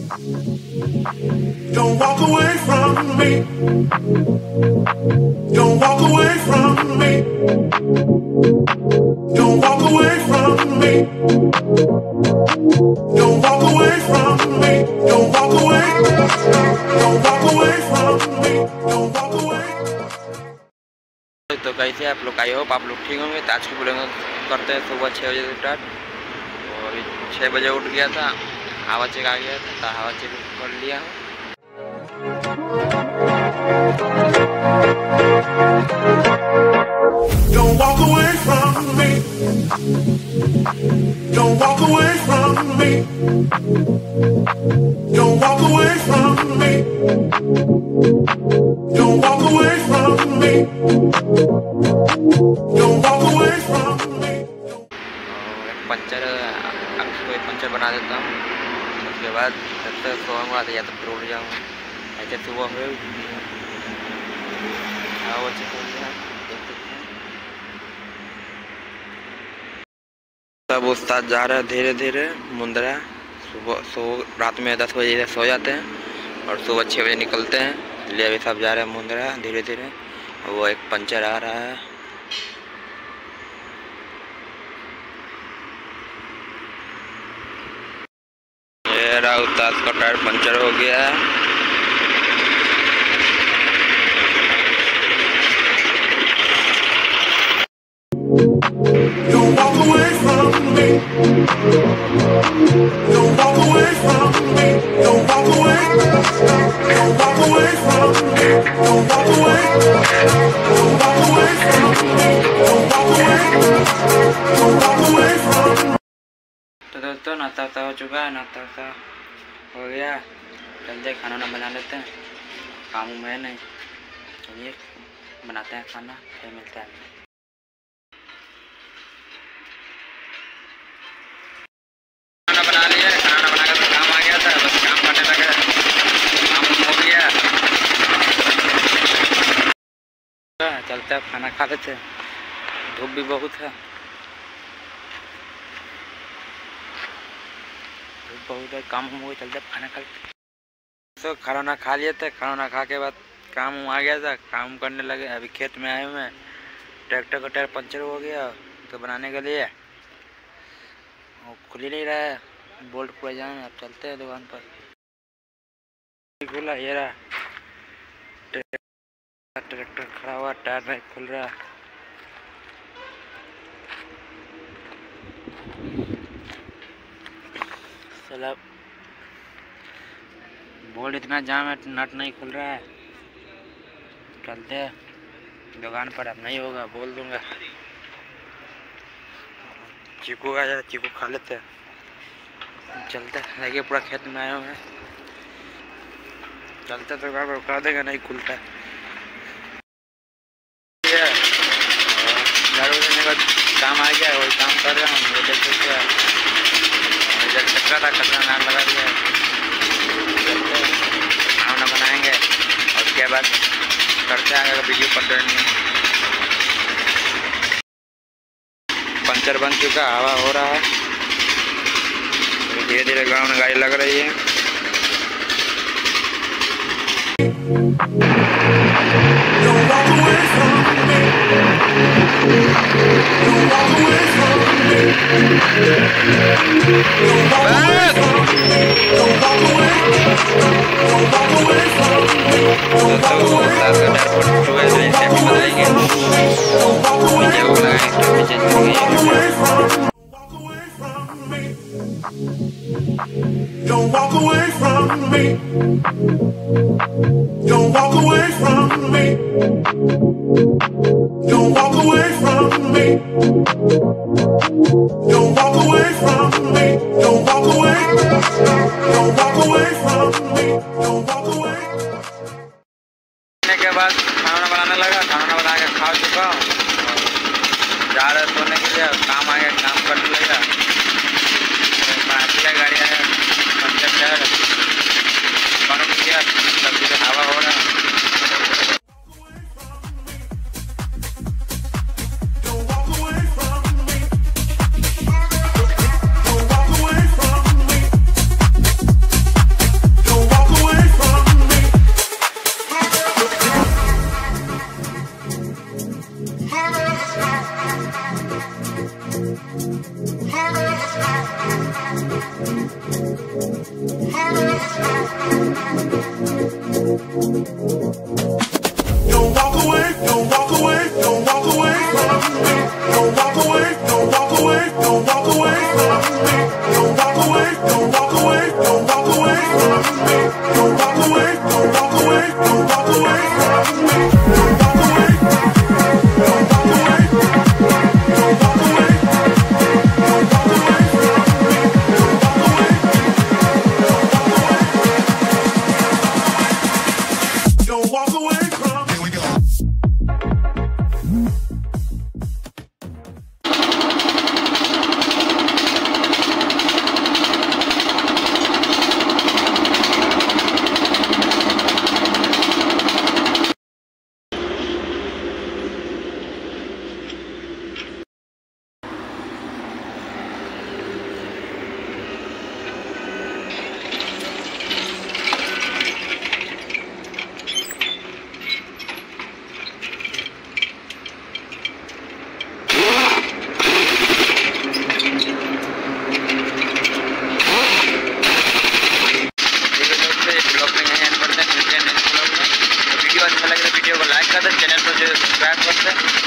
Don't walk away from me. Don't walk away from me. Don't walk away from me. Don't walk away from me. Don't walk away. Don't walk away from me. Don't walk away. तो कैसे आप लोग, I hope आप लोग ठीक होंगे। तो आज की वीडियो करते हैं सुबह 6 बजे से स्टार्ट। तो अभी 6 बजे उठ गया था, हवा चेक आ गया था, तो हवा चेक कर लिया। Don't walk away from me. Don't walk away from me. Don't walk away from me. Don't walk away from me. Don't walk away from me. Puncture, अब इसको एक पंचर बना देता हूँ। उसके बाद जब तक सोऊंगा या तो फिर उठ जाऊँगा। ऐसे सुबह हुए सब उस्ताद जा रहे हैं धीरे धीरे मुंद्रा। सुबह रात में 10 बजे सो जाते हैं और सुबह 6 बजे निकलते हैं। इसलिए अभी सब जा रहे हैं मुंद्रा धीरे धीरे। वो एक पंचर आ रहा है। ये रहा उस्ताद का टायर पंचर हो गया है। Don't walk away from me. Don't walk away from me. Don't walk away. Don't walk away from me. Don't walk away. Don't walk away from me. Don't walk away. Don't walk away from me. तो दोस्तों नाश्ता हो चुका है, नाश्ता हो गया। चलते खाना ना बना लेते हैं, काम है नहीं। चलिए बनाते हैं खाना, फिर मिलते हैं। खाना बना लिया, खाना बना कर काम आ गया था, बस काम करने लगे, काम हो गया। चलते हैं खाना खा लेते हैं, धूप भी बहुत है, बहुत है, काम हो गया। चलते खाना खा लेते। तो खाना खा लिए थे, खाना खा के बाद काम आ गया था, काम करने लगे। अभी खेत में आए हुए हैं। ट्रैक्टर का टायर पंचर हो गया तो बनाने के लिए खुल ही नहीं रहा है, बोल्ट पूरा जाम है। अब चलते हैं दुकान पर। खुला ये रहा, ट्रैक्टर खड़ा हुआ, टायर नहीं खुल रहा। चला बोल्ट इतना जाम है, नट नहीं खुल रहा है। चलते हैं दुकान पर। अब नहीं होगा बोल दूंगा। चीकू आ जाए, चीकू खा लेते हैं। चलते देखिए पूरा खेत में आए हुए हैं। चलते तो कर देगा, नहीं खुलता है। झाड़ू देने का काम आ गया, वही काम कर रहा हूँ। देख सकते हैं कचरा था, कचरा नाम लगा दिया। खाना बनाएंगे और उसके बाद करते हैं वीडियो कंटिन्यू। पंचर बन चुका, हवा हो रहा है, धीरे धीरे गाँव में गाड़ी लग रही है। Don't walk away from me. Don't walk away from me. Don't walk away from me. Don't walk away. Don't walk away from me. Don't walk away. Don't walk away. Don't walk away from me. Don't walk away from me. Don't walk away from me. Don't walk away from me. Don't walk away. Don't walk away from me. Don't walk away. के बाद खाना बनाने लगा, खाना बना के खा चुका हूँ। जा रहे सोने के लिए, काम आ गया, काम करने लगा। गाड़ी आया, पंचर टायर बंद किया, सब चीज़ें हवा हो रहा है। Don't walk away, don't walk away, don't walk away from me. Don't walk away, don't walk away, don't walk away from me. Don't walk away, don't walk away, don't walk away from me. Don't walk away, don't walk away, don't walk away from me. Don't walk away, don't walk away, don't walk away, don't walk away from me. Don't walk away, don't walk away, don't walk away from me. Here we go. Video अच्छा लगे तो video को like कर दे, channel को subscribe कर दे।